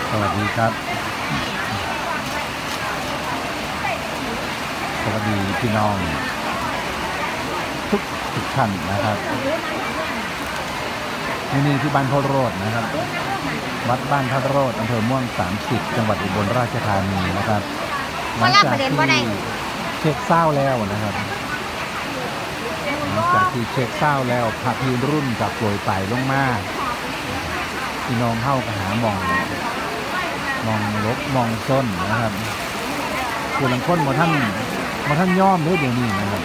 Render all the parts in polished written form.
สวัสดีครับสวัสดีพี่น้องทุกท่านนะครับนี่ที่บ้านพระโรดนะครับวัดบ้านพระโรดอำเภอม่วง30จังหวัดอุบลราชธานีนะครับหลังจากที่เช็คเศร้าแล้วนะครับหลังจากที่เช็คเศร้าแล้วพระพีรุ่นกับโปรยไต่ลงมาพี่น้องเข้ากับหามองลบมองส้นนะครับคือหลังค้นมาท่านย่อมด้วยเดี๋ยวนี้นะครับ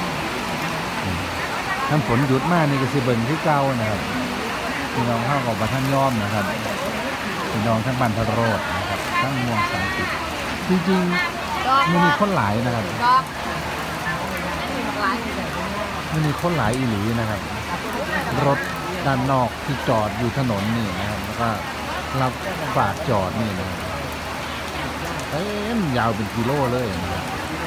ท่านฝนหยุดมากนี่ก็สิเบิ่งที่เก่านะครับพี่น้องเข้ากับมาท่านย่อมนะครับพี่น้องทั้งบ้านพระโรดนะครับทั้งม่วง30จริงๆมันมีคนหลายนะครับมันมีคนหลายอีหลีนะครับรถด้านนอกที่จอดอยู่ถนนนี่นะครับแล้วก็รับฝากจอดนี่นะครับยาวเป็นกิโลเลยนะครับ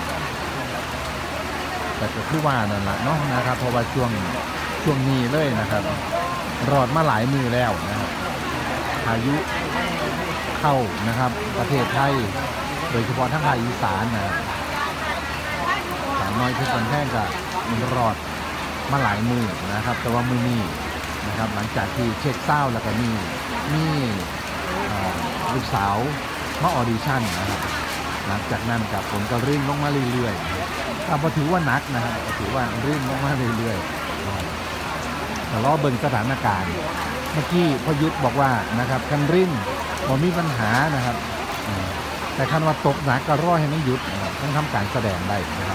แต่ก็คือว่านั่นแหละเนาะนะครับเพราะว่าช่วงนี้เลยนะครับรอดมาหลายมือแล้วนะครับพายุเข้านะครับประเทศไทยโดยเฉพาะทั้งภาคอีสานนะสาวน้อยเพชรบันแท่งก็มันรอดมาหลายมือนะครับแต่ว่ามือนี้นะครับหลังจากที่เช็คเศร้าแล้วก็มีลูกสาวมาออดิชั่นนะครับหลังจากนั้นกับผมก็ริ่งลงมาเรื่อยๆแต่พอถือว่านักนะครับถือว่าริ่งลงมาเรื่อยๆแต่ล้อเบิ่งสถานการณ์เมื่อกี้พยุทธบอกว่านะครับคันริ่งผมมีปัญหานะครับแต่คันว่าตกหนักก็รอให้มันหยุดต้องทำการแสดงได้นะครับ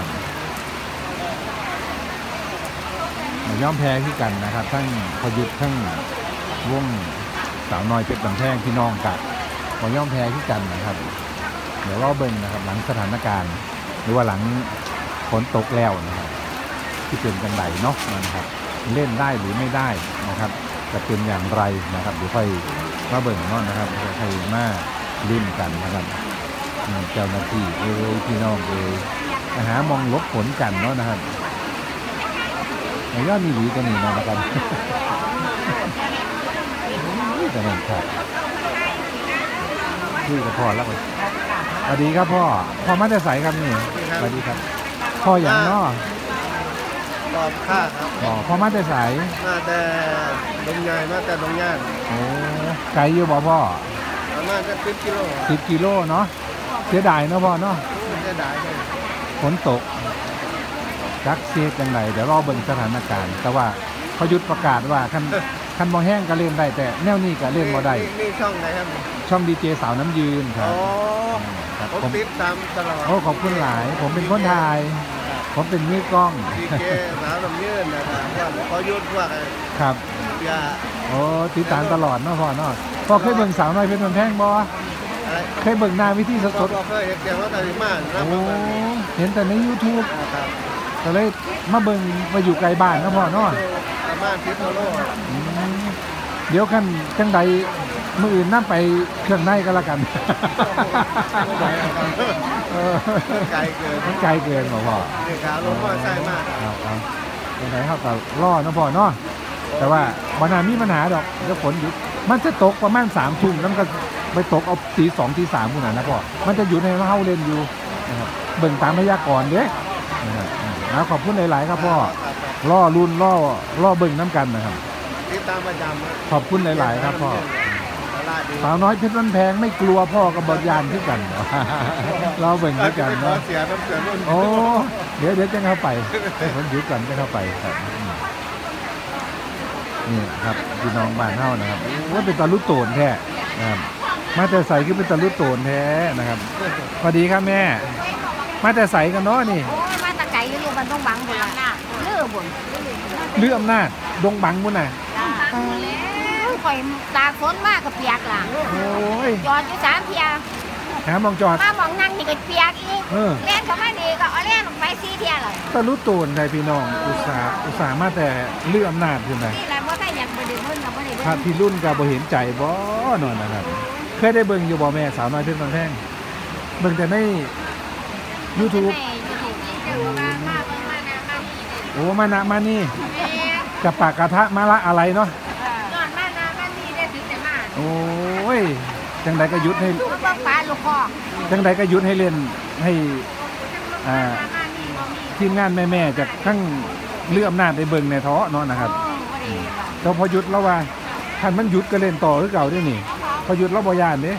ย่อมแพ้ที่กันนะครับทั้งพยุทธทั้งวงสาวน้อยเพชรบันแท่งพี่น้องกับย่อมแพ้ที่กันนะครับเดี๋ยวรอเบิ่งนะครับหลังสถานการณ์หรือว่าหลังฝนตกแล้วนะครับที่เป็นกันไหนเนาะนะครับเล่นได้หรือไม่ได้นะครับจะเป็นอย่างไรนะครับเดี๋ยวค่อยมาเบิ่งเนาะนะครับใครมาลุ้นกันนะครับเจ้าหน้าที่พี่น้องหามองลบฝนกันเนาะนะครับย่ามีหลีกันนี่นะครับจะนั่นครับพี่กับพ่อแล้วกันสวัสดีครับพ่อมาแต่ใสครับนี่สวัสดีครับพ่ออย่างนอตอบค่าครับพ่อมาแต่ใสมาแต่ดงใหญ่มาแต่ดงย่างโอ้ไกลอยู่บ่พ่อประมาณจะ10 กิโลเนาะเสียดายเนาะพ่อเนาะเสียดายเลยฝนตกจักเสียจังไรเดี๋ยวรอเบิ่งสถานการณ์แต่ว่าพยุทธประกาศว่าคันบ่แห้งก็เล่นได้แต่แนวนี้ก็เล่นบ่ได้นี่ช่องไหนครับช่องดีเจสาวน้ำยืนครับผมติดตามตลอดโอ้ขอบคุณหลายผมเป็นคนถ่ายผมเป็นมือกล้องดีเจสาวน้ำยืนนะครับว่าเขายุดว่าครับโอ้ติดตามตลอดเนาะพ่อเนาะพ่อเคยเบิ่งสาวน้อยเพชรบันแท่งบ่เคยเบิ่งหน้าวิธีสดๆเคยเห็นว่าแต่มากโอ้เห็นแต่ใน YouTube ก็เลยมาเบิ่งมาอยู่ไกลบ้านนะพ่อเนาะบ้านพิษณุโลกเดี๋ยวกันจังใดมืออื่นนั่นไปเครื่องในก็แล้วกันไกลเกินไกลเกินพ่อเด็กขาลงก็ใช่มากยังไงเขาก็ล่อนะพ่อเนาะแต่ว่าวันนั้นมีปัญหาดอกแล้วฝนหยุดมันจะตกประมาณ3 ทุ่มแล้วก็ไปตกเอาตี 2 ตี 3คุณนะพ่อมันจะอยู่ในเฮาเล่นอยู่นะครับเบิ่งตามพยากรณ์เด้นะครับขอบคุณหลายๆครับพ่อล่อรุ่นล่อเบิ่งน้ำกันนะครับติดตามประจำขอบคุณหลายๆครับพ่อสาวน้อยเพชรบันแพงไม่กลัวพ่อกับบทยานที่กันเราเบิ่งด้วยกันเนาะโอ้เดี๋ยวจะเข้าไปผมหยุดก่อนจะเข้าไปครับนี่ครับพี่น้องบ้านเฮานะครับว่าเป็นตะลุโตนแท้นะครับมาแต่ใสคือเป็นตะลุโตนแท้นะครับสวัสดีครับแม่มาแต่ใสกันเนาะนี่มาแต่ไก่อยู่บนดงบังบนละเลืออำนาจดงบังบุญน่ะข่อยตากฝนมากกับเปียกหลังจอดอยู่3 เที่ยมองจอดมองนั่งนี่ก็เปียกอีกเล่นเขาไม่ดีก็เอาเล่นไป4 เที่ยเลยตะลุโตนไทยพี่น้องอุตสาห์มาแต่เลืออำนาจใช่ไหมนี่แหละว่าถ้าอยากไปดูเพิ่นกับบ่ได้พระพี่รุ่นกับบ่เห็นใจบ่นอนนะครับเคยได้เบิ่งอยู่บ่แม่สาวน้อยเพชรบันแท่งเบิ่งแต่ใน YouTube โอ้มานะมานี่กับปากกระทะมาละอะไรเนาะยอดมานะมานี่ได้ถึงแต่มาโอ้ยจังใดก็ยุดให้ลูกเบิ่งปลาลูกคอจังใดก็ยุดให้เล่นให้ทีมงานแม่ๆจากทั้งเลืออำนาจได้เบิ่งในท้อเนาะนะครับแต่พอยุดแล้วว่าท่านมันยุดก็เล่นต่อคือเก่าด้วยนี่พอยุดแล้วบ่ย่านเด้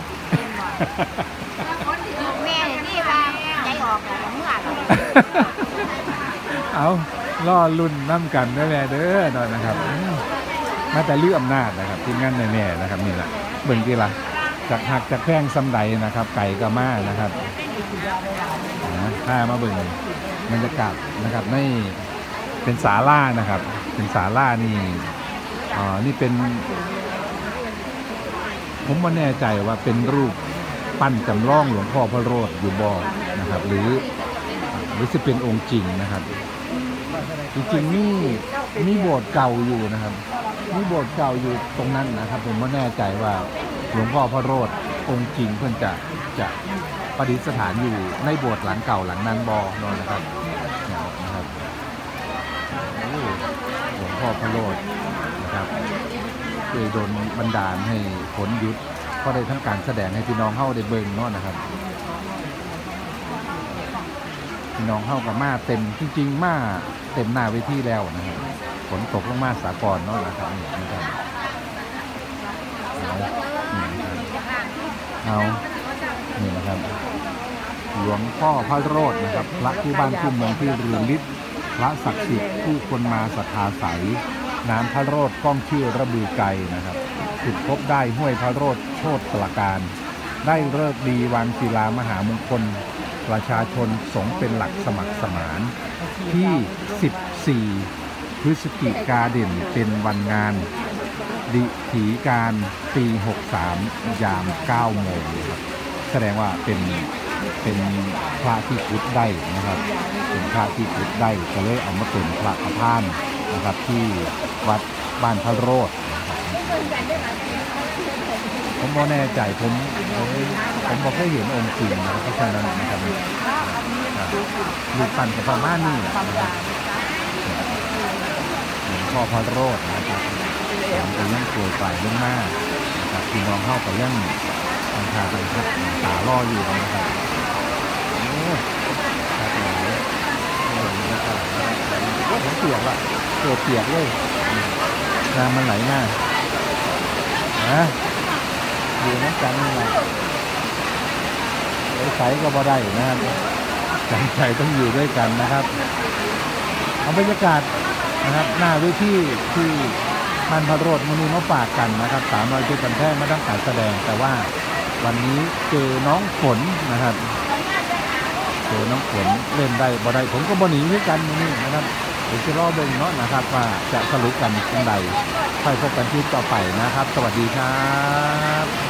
แม่นี่ว่าใจออกแล้วเมื่อไหร่เอาล่อลุ่นน้ำกันได้แม่เด้อหน่อยนะครับมาแต่เลืออำนาจนะครับทีมงานแม่ๆนะครับนี่แหละเบิ่งทีละจากหักจากแพงซ้ำใดนะครับ ไก่กระมานะครับถ้ามาเบิ่งบรรยากาศนะครับในเป็นศาลานะครับเป็นศาลานี่นี่เป็นผมไม่แน่ใจว่าเป็นรูปปั้นจำลองหลวงพ่อพระโรธอยู่บ่นะครับหรือจะเป็นองค์จริงนะครับจริงๆนี่โบสถ์เก่าอยู่นะครับนี่โบสถ์เก่าอยู่ตรงนั้นนะครับผมไม่แน่ใจว่าหลวงพ่อพระโรธองค์จริงเพื่อนจะประดิษฐานอยู่ในโบสถ์หลังเก่าหลังนั้นบ่นะครับนะครับหลวงพ่อพระโรธนะครับเคยโดนบันดาลให้ผลยุทธก็ได้ทั้งการแสดงให้พี่น้องเข้าได้เบิ่งเนาะนะครับพี่น้องเข้ากับมาเต็มจริงๆมาเต็มหน้าเวทีแล้วนะครับฝนตกลงมาสากลเนาะนะครับนี่นะครับเอานี่นะครับหลวงพ่อพระโรธนะครับพระคู่บ้านคู่เมืองที่เรืองฤทธิ์พระศักดิ์สิทธิ์ผู้คนมาศรัทธาใสน้ำพระโรธก้องชื่อระบือไกลนะครับขุดพบได้ห้วยพระโรธโชติตระการได้เลิกดีวางศิลามหามงคลประชาชนสงฆ์เป็นหลักสมัครสมานที่ 14 พฤศจิกาเด่นเป็นวันงานดิถีการปี 63 ยาม 9 โมงแสดงว่าเป็นพระที่ขุดได้นะครับเป็นพระที่ขุดได้ก็เลยเอามาเป็นพระประธานนะครับที่วัดบ้านพระโรธผมไม่แน่ใจผมบอกให้เห็นองค์จริงนะเพราะฉะนั้นนะครับลูกปั้นกับประมาณนี้นะครับหลวงพ่อพระโรธนะครับผมก็ยังป่วยไปเรื่องมากนะครับพี่น้องเข้ากับยังทางทางไปครับตาล่ออยู่นะครับโอ้ครับผมเปียกละตัวเปียกเลยน้ำมันไหลหน้านะอยู่นักกันนี่แหละใส่ก็บ่ได้นะครับจำใจต้องอยู่ด้วยกันนะครับเอาบรรยากาศนะครับหน้าเวทีที่บ้านพระโรธมณีมาฝากกันนะครับ300จุดกันแท้มาตั้งการแสดงแต่ว่าวันนี้เจอน้องฝนนะครับเจอน้องฝนเล่นได้บ่ได้ผมก็บ่หนีด้วยกันนี่นะครับเดี๋ยวจะรอเบิ่งเนาะนะครับว่าจะสรุปกันทังใดไปพบกันที่ต่อไปนะครับสวัสดีครับ